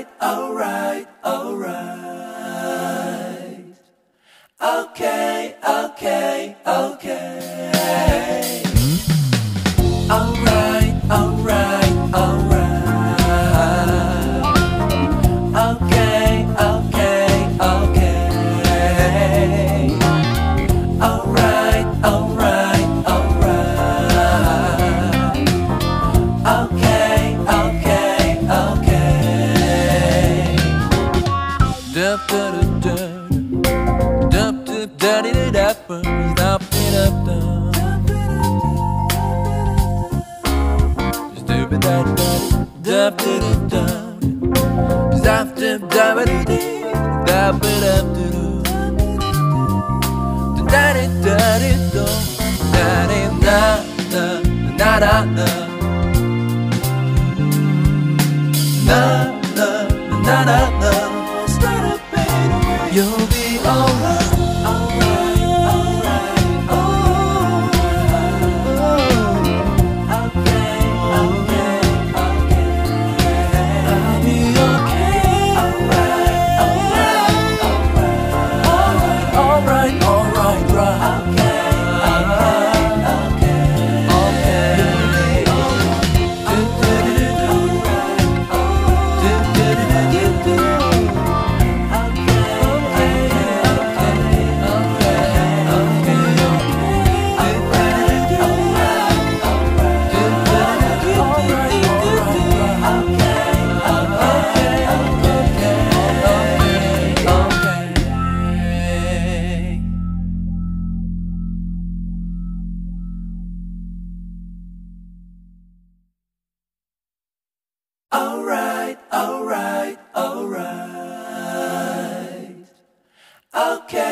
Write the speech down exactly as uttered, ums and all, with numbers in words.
Alright, alright, alright. Okay, okay, okay. Alright, alright, alright. Okay, okay, okay. Alright, alright, alright. Okay, okay, okay. Dup dup dup dup dup dup dup dup dup you'll be alright. Alright, alright, alright. Okay.